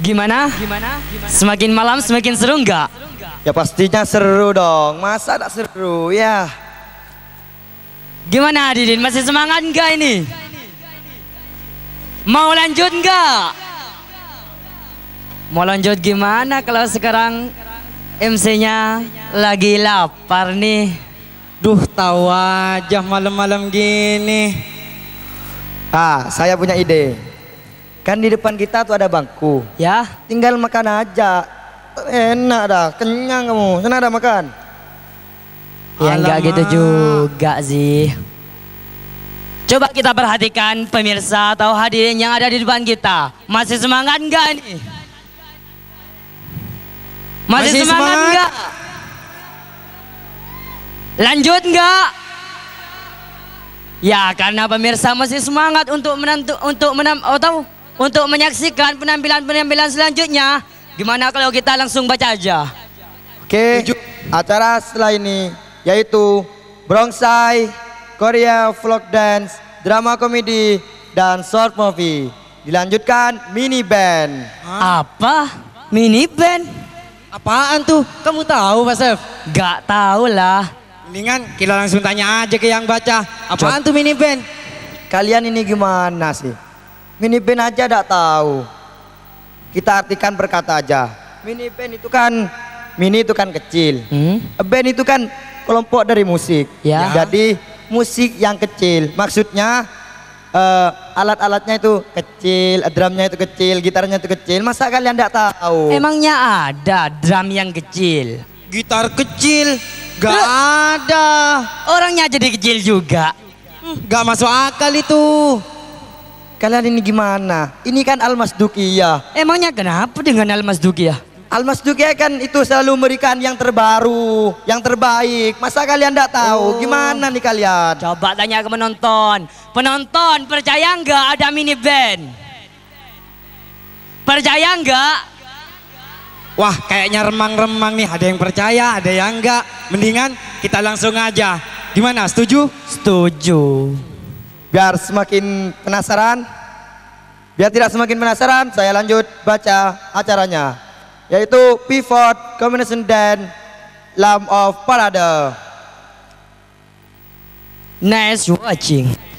Gimana? Semakin malam semakin seru nggak? Ya pastinya seru dong, masa tak seru ya. Gimana hadirin, masih semangat nggak ini? Mau lanjut nggak? Mau lanjut gimana kalau sekarang MC-nya lagi lapar nih? Duh, tahu aja malam-malam gini. Saya punya ide. Kan di depan kita tuh ada bangku. Ya, Tinggal makan aja. Enak dah, kenyang kamu. Sana ada makan. ya nggak Alamak. gitu juga sih. Coba kita perhatikan pemirsa atau hadirin yang ada di depan kita. Masih semangat nggak nih? Masih semangat nggak? Lanjut nggak? Ya, karena pemirsa masih semangat untuk untuk menyaksikan penampilan selanjutnya. Gimana kalau kita langsung baca aja? Oke, acara setelah ini yaitu Brongsai, Korea Vlog Dance, Drama Komedi, dan Short Movie. Dilanjutkan mini band. Apa? Mini band? Apaan tuh? Kamu tahu, Pak Chef? Gak tahu lah. Mendingan kita langsung tanya aja ke yang baca. Apaan tuh mini band? Kalian ini gimana sih? Mini band aja tak tahu. Kita artikan berkata aja. Mini band itu kan, mini itu kan kecil. Band itu kan kelompok dari musik. Ya. Jadi musik yang kecil. Maksudnya alat-alatnya itu kecil, drumnya itu kecil, gitarnya itu kecil. Masa kalian tidak tahu? Emangnya ada drum yang kecil? Gitar kecil? Gak ada. Orangnya jadi kecil juga. Gak masuk akal itu. Kalian ini gimana? Ini kan Almas Dukia. Emangnya kenapa dengan Almas Dukia? Almas Dukia kan itu selalu memberikan yang terbaru, yang terbaik. Masa kalian tidak tahu? Gimana nih kalian? Coba tanya ke penonton. Penonton percaya nggak ada mini band? Percaya nggak? Wah, kayaknya remang-remang nih. Ada yang percaya, ada yang enggak. Mendingan kita langsung aja. Gimana, setuju? Setuju. Biar semakin penasaran, biar tidak semakin penasaran, saya lanjut baca acaranya, yaitu Pivot Combination Dance Lamb of Parade. Nice watching.